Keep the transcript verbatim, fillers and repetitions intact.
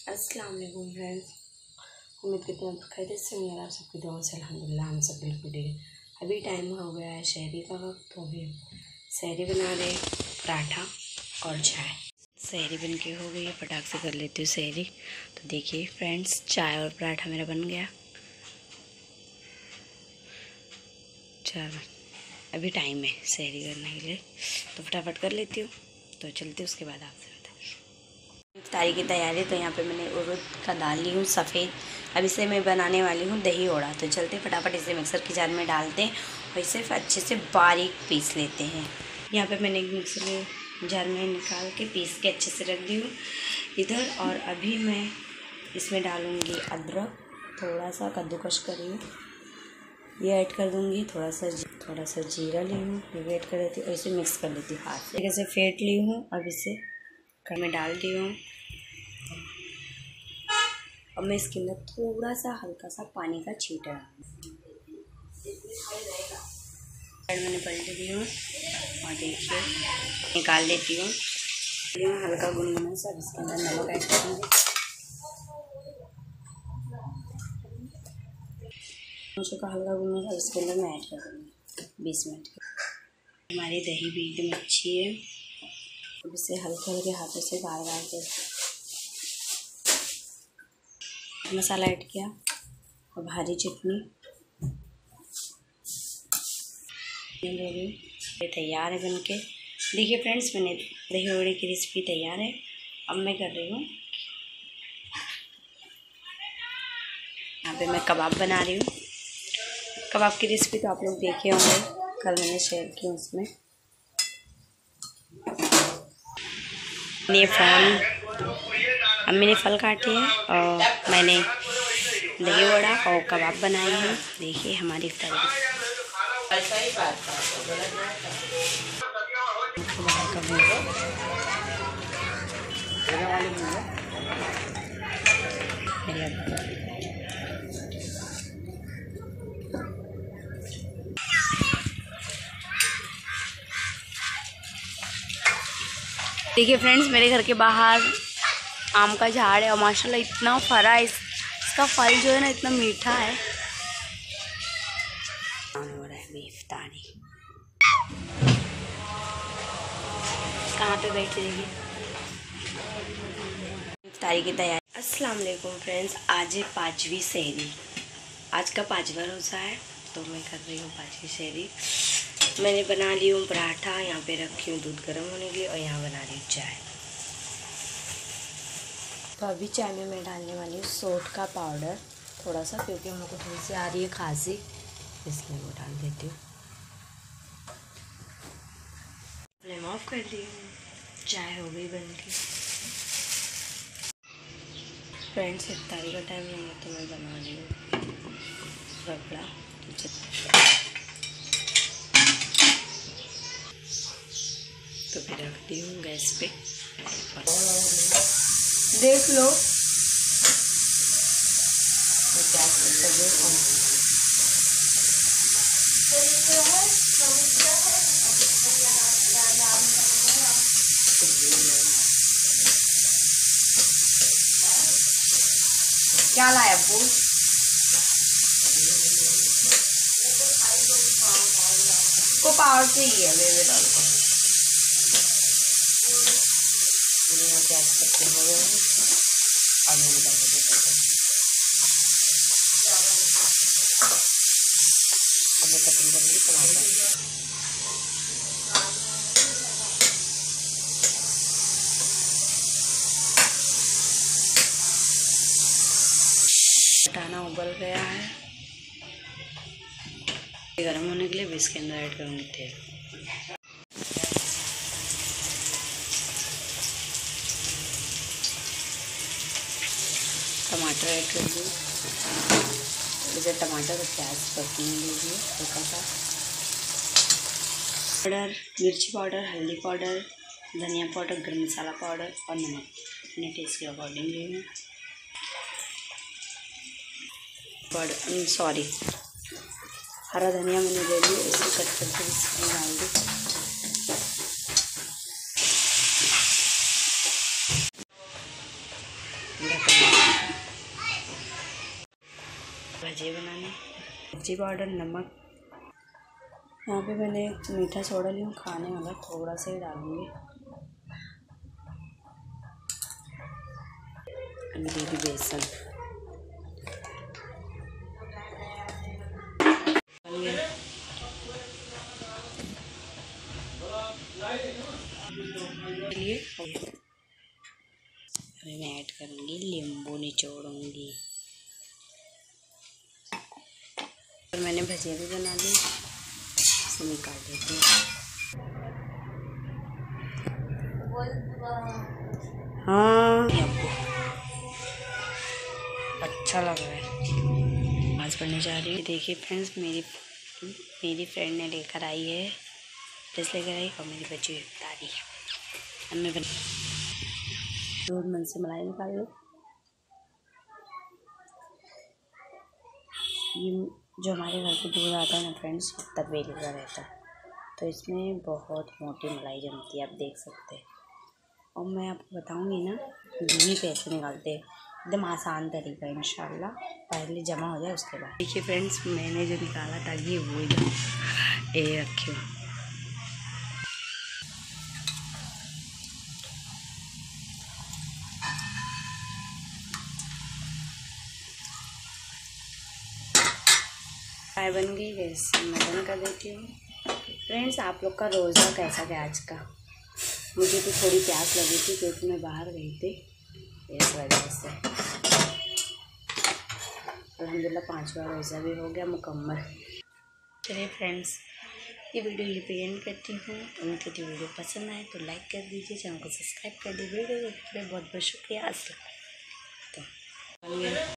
अस्सलाम वालेकुम फ्रेंड्स, उम्मीद करते हैं आप खैरियत से होंगे। आप सबकी दुआओं से अल्हम्दुलिल्लाह हम सब बिल्कुल ठीक है। अभी टाइम हो गया है शहरी का वक्त, तो अभी शहरी बना रहे पराठा और चाय। शहरी बन के हो गई है, फटाक से कर लेती हूँ शहरी। तो देखिए फ्रेंड्स, चाय और पराठा मेरा बन गया। चलो अभी टाइम है शहरी करने के लिए, तो फटाफट कर लेती हूँ। तो चलते उसके बाद आपसे इफ्तारी की तैयारी। तो यहाँ पे मैंने उड़द का दाल ली हूँ सफ़ेद। अब इसे मैं बनाने वाली हूँ दही वड़ा। तो चलते फटाफट इसे मिक्सर की जार में डालते हैं और इसे अच्छे से बारीक पीस लेते हैं। यहाँ पे मैंने एक मिक्सर जार में निकाल के पीस के अच्छे से रख दी हूँ इधर। और अभी मैं इसमें डालूँगी अदरक, थोड़ा सा कद्दूकश करी हूँ ये ऐड कर दूँगी, थोड़ा सा थोड़ा सा जीरा ली हूँ ये भी ऐड कर देती हूँ और इसे मिक्स कर लेती हूँ हाथ से। कैसे फेंट ली हूँ। अब इसे कढ़ाई में डाल दी हूँ। अब मैं इसके अंदर थोड़ा सा हल्का सा पानी का छींटा मैंने पलट दी हूँ और देखिए निकाल देती हूँ। हल्का गुनगुना सा इसके अंदर नमक ऐड करूँगी। का हल्का गुनगुना सा इसके अंदर मैं ऐड कर दूँगी बीस मिनट के। हमारी दही भी एकदम अच्छी है। अब इसे हल्के हल्के हाथों से गाड़ गाड़ के मसाला ऐड किया और हरी चटनी। ये तैयार है बनके। देखिए फ्रेंड्स, मैंने दही वड़े की रेसिपी तैयार है। अब मैं कर रही हूँ, यहाँ पे मैं कबाब बना रही हूँ। कबाब की रेसिपी तो आप लोग देखे होंगे, कल मैंने शेयर की उसमें। ये फ़ोन अम्मी ने फल काटे हैं और मैंने दही वड़ा और कबाब बनाए हैं। देखिए हमारी इफ्तारी देखिए फ्रेंड्स, मेरे घर के बाहर आम का झाड़ है और माशाल्लाह इतना फरा है। इस, इसका फल जो है ना इतना मीठा है। हो रहा है इफ्तारी, कहाँ पे बैठे देखिए इफ्तारी की तैयारी। अस्सलाम वालेकुम फ्रेंड्स, आज है पाँचवीं शहरी। आज का पाँचवा रोज़ा है, तो मैं कर रही हूँ पाँचवीं शहरी। मैंने बना ली हूँ पराठा, यहाँ पे रखी हूँ दूध गर्म होने के लिए, और यहाँ बना रही हूँ चाय। तो अभी चाय में मैं डालने वाली हूँ सोंठ का पाउडर थोड़ा सा, क्योंकि हम लोग को थोड़ी सी आ रही है खांसी, इसलिए वो डाल देती हूँ। फ्लेम ऑफ कर दी हूँ, चाय हो गई बन के। फ्रेंड्स, इफ्तारी का टाइम नहीं है तो मैं बना रही हूँ रबड़ा। तो फिर रखती हूँ गैस पे। देख लो क्या लाया अब्बू? को पावर से ही है बेबे डाल को। गैस करते हो गए और मैंने डाल दिया। अब मैं कटिंग करूँगी टमाटर। टाना उबल गया है, गरम होने के लिए इसके अंदर ऐड करूँगी तेल। टमाटर ऐड कर दूँ। इसे टमाटर और प्याज पकने लीजिए हल्का सा। पाउडर, मिर्ची पाउडर, हल्दी पाउडर, धनिया पाउडर, गरम मसाला पाउडर और नमक अपने टेस्ट के अकॉर्डिंग लेना। पाउडर सॉरी हरा धनिया मैंने ले लिया, इसे कट करके इसमें डाल दी। ढक्कन भजिए बनाने। मिर्ची पाउडर, नमक। यहाँ पे मैंने मीठा सोडा लिया खाने वाला, थोड़ा सा ही डालूँगी। अभी दे दी बेसन। लिए अभी मैं ऐड करूँगी, नींबू निचोड़ूँगी। और मैंने भजिया भी बना ली, इसे निकाल देती हूँ। हाँ अच्छा लग रहा है। आज पढ़ने जा रही है। देखिए फ्रेंड्स, मेरी मेरी फ्रेंड ने लेकर आई है, ड्रेस लेकर आई और मेरी बच्ची बता रही है। अब मैं दूध मन से मलाई निकाल लो। ये जो हमारे घर पे दूध आता है ना फ्रेंड्स, तपेले का रहता है, तो इसमें बहुत मोटी मलाई जमती है, आप देख सकते हैं। और मैं आपको बताऊंगी ना घी कैसे निकालते हैं, एकदम आसान तरीका इंशाल्लाह। पहले जमा हो जाए उसके बाद। देखिए फ्रेंड्स, मैंने जो निकाला था घी वो इधर ये रखी हूँ। चाय बन गई, गैस मैं बंद कर देती हूँ। फ्रेंड्स, आप लोग का रोज़ा कैसा गया आज का? मुझे तो थोड़ी प्यास लगी थी क्योंकि मैं बाहर गई थी, इस वजह से। अल्हम्दुलिल्लाह पाँचवा रोज़ा भी हो गया मुकम्मल। चलिए फ्रेंड्स, ये वीडियो ये पे एंड करती हूँ। उम्मीद करती हूँ वीडियो पसंद आए तो लाइक कर दीजिए, चैनल को सब्सक्राइब कर दीजिए। वीडियो देखने के लिए बहुत बहुत शुक्रिया। अस्सलाम वालेकुम।